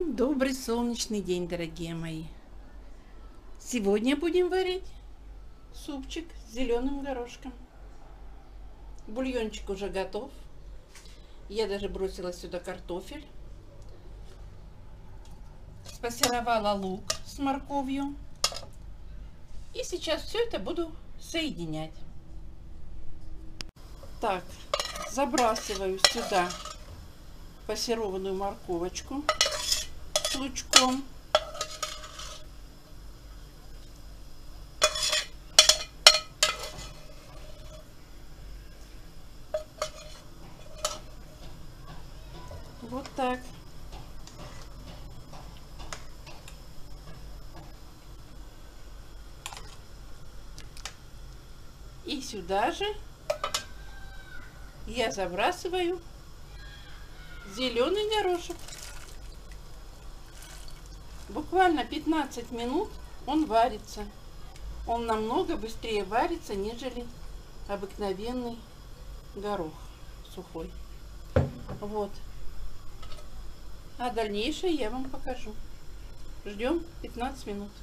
Добрый солнечный день, дорогие мои! Сегодня будем варить супчик с зеленым горошком. Бульончик уже готов. Я даже бросила сюда картофель. Спассеровала лук с морковью. И сейчас все это буду соединять. Так, забрасываю сюда пассерованную морковочку с лучком. Вот так. И сюда же я забрасываю зеленый горошек. Буквально 15 минут он варится. Он намного быстрее варится, нежели обыкновенный горох сухой. Вот. А дальнейшее я вам покажу. Ждем 15 минут.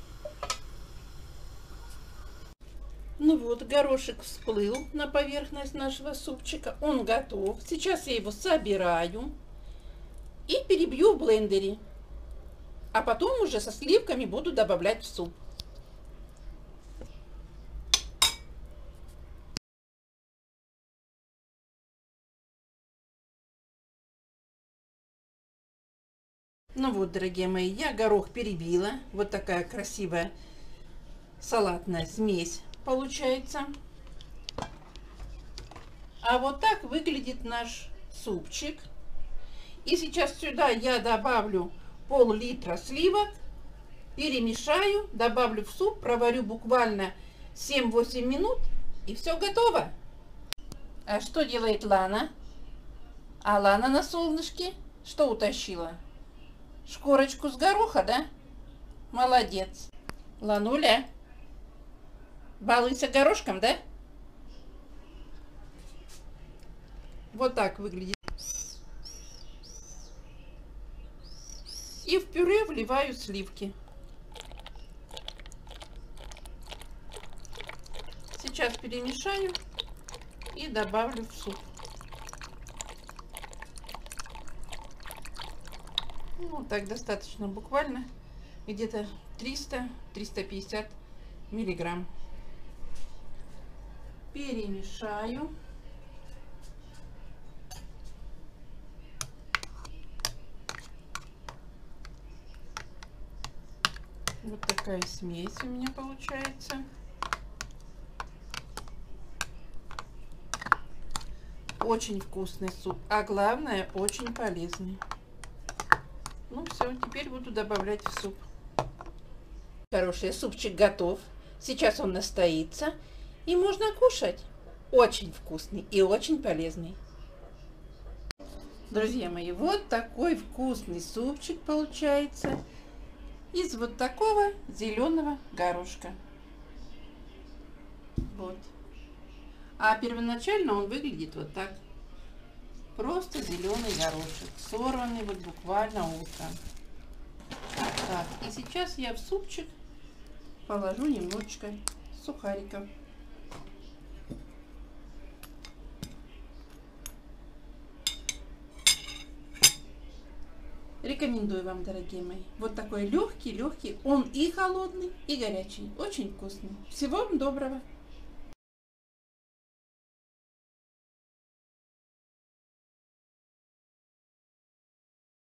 Ну вот, горошек всплыл на поверхность нашего супчика. Он готов. Сейчас я его собираю и перебью в блендере. А потом уже со сливками буду добавлять в суп. Ну вот, дорогие мои, я горох перебила. Вот такая красивая салатная смесь получается. А вот так выглядит наш супчик. И сейчас сюда я добавлю пол-литра сливок, перемешаю, добавлю в суп, проварю буквально 7-8 минут, и все готово. А что делает Лана? А Лана на солнышке что утащила? Шкорочку с гороха, да? Молодец. Лануля, балуйся горошком, да? Вот так выглядит. И в пюре вливаю сливки. Сейчас перемешаю и добавлю в суп. Ну, так достаточно, буквально где-то 300-350 миллиграмм. Перемешаю. Вот такая смесь у меня получается. Очень вкусный суп, а главное, очень полезный. Ну все, теперь буду добавлять в суп. Хороший супчик готов. Сейчас он настоится и можно кушать. Очень вкусный и очень полезный. Друзья мои, вот такой вкусный супчик получается из вот такого зеленого горошка. Вот. А первоначально он выглядит вот так. Просто зеленый горошек, сорванный вот буквально утром. Так, и сейчас я в супчик положу немножечко сухариков. Рекомендую вам, дорогие мои. Вот такой легкий, он и холодный, и горячий. Очень вкусный. Всего вам доброго!